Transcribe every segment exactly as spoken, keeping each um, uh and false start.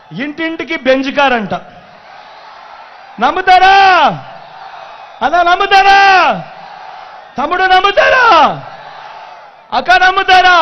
ఇంటింటికి Benz car అంట. నమ్ముతారా? అలా నమ్ముతారా? తమ్ముడు నమ్ముతారా? అక్క నమ్ముతారా?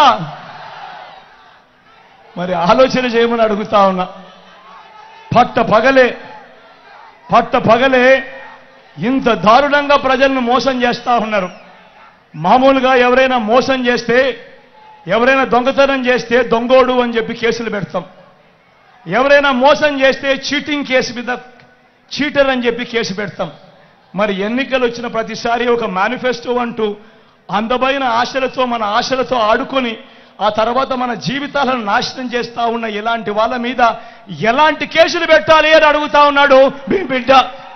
మరి ఆలోచన చేయమని అడుగుతా ఉన్నా. పట్ట పగలే పట్ట పగలే ఇంత దారుణంగా ప్రజలను మోసం చేస్తా ఉన్నారు. మామూలుగా ఎవరైనా మోసం చేస్తే, ఎవరైనా దొంగతనం చేస్తే దొంగోడు అని చెప్పి కేసులు పెడతాం. ఎవరైనా మోసం చేస్తే చీటింగ్ కేసు మీద చీటర్ అని చెప్పి కేసు పెడతాం. మరి ఎన్నికలు వచ్చిన ప్రతిసారి ఒక మేనిఫెస్టో అంటూ అందమైన ఆశలతో మన ఆశలతో ఆడుకొని ఆ తర్వాత మన జీవితాలను నాశనం చేస్తా ఉన్న ఇలాంటి వాళ్ళ మీద ఎలాంటి కేసులు పెట్టాలి అని అడుగుతా ఉన్నాడు మీ బిడ్డ.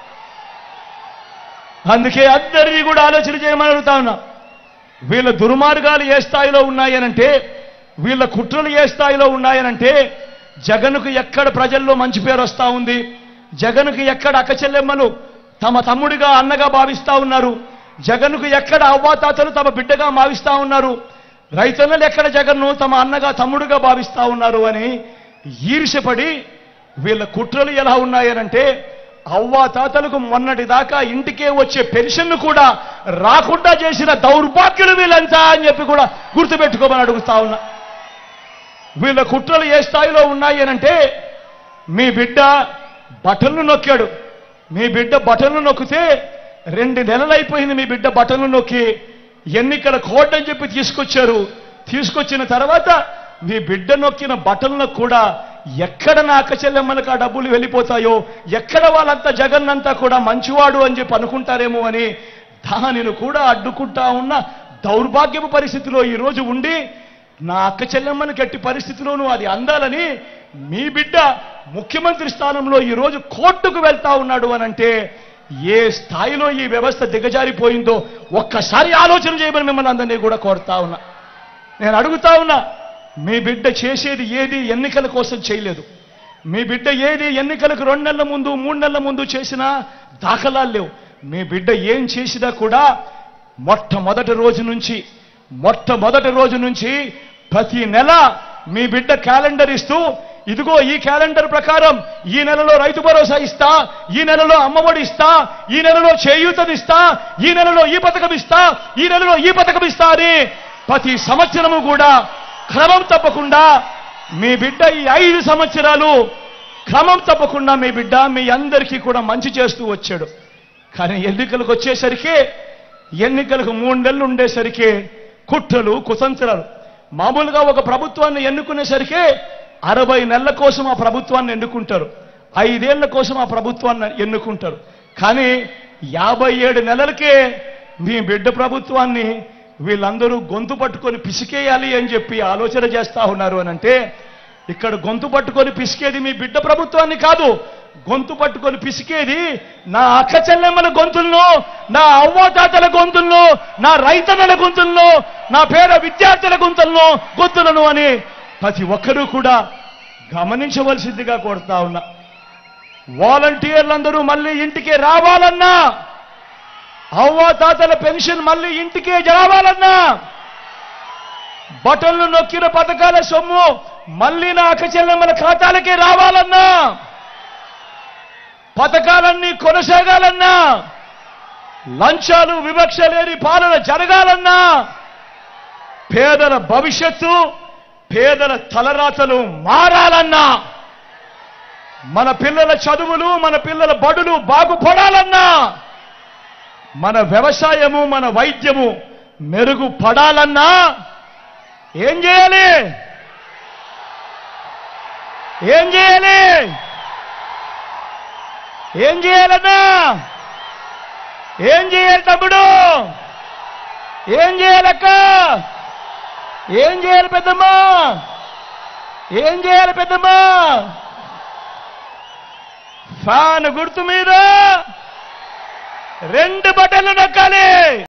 అందుకే అందరినీ కూడా ఆలోచన చేయమని అడుగుతా ఉన్నా. వీళ్ళ దుర్మార్గాలు ఏ స్థాయిలో ఉన్నాయనంటే, వీళ్ళ కుట్రలు ఏ స్థాయిలో ఉన్నాయనంటే, జగన్కు ఎక్కడ ప్రజల్లో మంచి పేరు వస్తా ఉంది, జగన్కు ఎక్కడ అక్కచెల్లెమ్మలు తమ తమ్ముడిగా అన్నగా భావిస్తా ఉన్నారు, జగన్కు ఎక్కడ అవ్వాతాతలు తమ బిడ్డగా భావిస్తా ఉన్నారు, రైతన్నలు ఎక్కడ జగన్ను తమ అన్నగా తమ్ముడుగా భావిస్తా ఉన్నారు అని ఈర్ష్యపడి వీళ్ళ కుట్రలు ఎలా ఉన్నాయనంటే, అవ్వాతాతలకు మొన్నటి దాకా ఇంటికే వచ్చే పెన్షన్ కూడా రాకుండా చేసిన దౌర్భాగ్యులు వీళ్ళంతా అని చెప్పి కూడా గుర్తుపెట్టుకోమని అడుగుతా ఉన్నా. వీళ్ళ కుట్రలు ఏ స్థాయిలో ఉన్నాయనంటే, మీ బిడ్డ బటన్లు నొక్కాడు. మీ బిడ్డ బటన్లు నొక్కితే రెండు నెలలు అయిపోయింది. మీ బిడ్డ బటన్లు నొక్కి ఎన్నికల కోడ్ అని చెప్పి తీసుకొచ్చారు. తీసుకొచ్చిన తర్వాత మీ బిడ్డ నొక్కిన బటన్లకు కూడా ఎక్కడ నా అక్క చెల్లెమ్మలకు ఆ డబ్బులు వెళ్ళిపోతాయో, ఎక్కడ వాళ్ళంతా జగన్ అంతా కూడా మంచివాడు అని చెప్పి అనుకుంటారేమో అని దానిని కూడా అడ్డుకుంటా ఉన్న దౌర్భాగ్యపు పరిస్థితిలో ఈరోజు ఉండి, నా అక్క చెల్లెమ్మని గట్టి పరిస్థితిలోనూ అది అందాలని మీ బిడ్డ ముఖ్యమంత్రి స్థానంలో ఈరోజు కోర్టుకు వెళ్తా ఉన్నాడు అనంటే ఏ స్థాయిలో ఈ వ్యవస్థ దిగజారిపోయిందో ఒక్కసారి ఆలోచన చేయమని మిమ్మల్ని అందరినీ కూడా కోరుతా ఉన్నా. నేను అడుగుతా ఉన్నా, మీ బిడ్డ చేసేది ఏది ఎన్నికల కోసం చేయలేదు. మీ బిడ్డ ఏది ఎన్నికలకు రెండు నెలల ముందు మూడు నెలల ముందు చేసినా దాఖలాలు లేవు. మీ బిడ్డ ఏం చేసినా కూడా మొట్టమొదటి రోజు నుంచి మొట్టమొదటి రోజు నుంచి ప్రతి నెల మీ బిడ్డ క్యాలెండర్ ఇస్తూ, ఇదిగో ఈ క్యాలెండర్ ప్రకారం ఈ నెలలో రైతు భరోసా ఇస్తా, ఈ నెలలో అమ్మఒడి ఇస్తా, ఈ నెలలో చేయూతనిస్తా, ఈ నెలలో ఈ పథకం ఇస్తా, ఈ నెలలో ఈ పథకం ఇస్తా అని ప్రతి సంవత్సరము కూడా క్రమం తప్పకుండా మీ బిడ్డ ఈ ఐదు సంవత్సరాలు క్రమం తప్పకుండా మీ బిడ్డ మీ అందరికీ కూడా మంచి చేస్తూ వచ్చాడు. కానీ ఎన్నికలకు వచ్చేసరికి, ఎన్నికలకు మూడు నెలలు ఉండేసరికి కుట్రలు కుతంత్రాలు. మామూలుగా ఒక ప్రభుత్వాన్ని ఎన్నుకునేసరికి అరవై నెలల కోసం ఆ ప్రభుత్వాన్ని ఎన్నుకుంటారు, ఐదేళ్ల కోసం ఆ ప్రభుత్వాన్ని ఎన్నుకుంటారు. కానీ యాభై ఏడు నెలలకే మీ బిడ్డ ప్రభుత్వాన్ని వీళ్ళందరూ గొంతు పట్టుకొని పిసికేయాలి అని చెప్పి ఆలోచన చేస్తా ఉన్నారు అని అంటే, ఇక్కడ గొంతు పట్టుకొని పిసికేది మీ బిడ్డ ప్రభుత్వాన్ని కాదు, గొంతు పట్టుకొని పిసికేది నా అక్క చెల్లెమ్మల గొంతుల్లో, నా అవ్వాతాతల గొంతుల్లో, నా రైతన్నల గొంతుల్లో, నా పేద విద్యార్థుల గొంతుల్లో గొంతులను అని ప్రతి ఒక్కరూ కూడా గమనించవలసిందిగా కోరుతా ఉన్నా. వాలంటీర్లందరూ మళ్ళీ ఇంటికి రావాలన్నా, అవ్వాతాతల పెన్షన్ మళ్ళీ ఇంటికే రావాలన్నా, బటన్లు నొక్కిన పథకాల సొమ్ము మళ్ళీ నా అక్క చెల్లెమ్మల ఖాతాలకే రావాలన్నా, పథకాలన్నీ కొనసాగాలన్నా, లంచాలు వివక్ష లేని పాలన జరగాలన్నా, పేదల భవిష్యత్తు పేదల తలరాతలు మారాలన్నా, మన పిల్లల చదువులు మన పిల్లల బడులు బాగుపడాలన్నా, మన వ్యవసాయము మన వైద్యము మెరుగుపడాలన్నా ఏం చేయాలి? ఏం చేయాలి? ఏం చేయాలన్నా? ఏం చేయాలి తమ్ముడు? ఏం చేయాలక్క? ఏం చేయాలి పెద్దమ్మా? ఏం చేయాలి పెద్దమ్మా? ఫ్యాన్ గుర్తు మీద రెండు బటన్లు నొక్కాలి.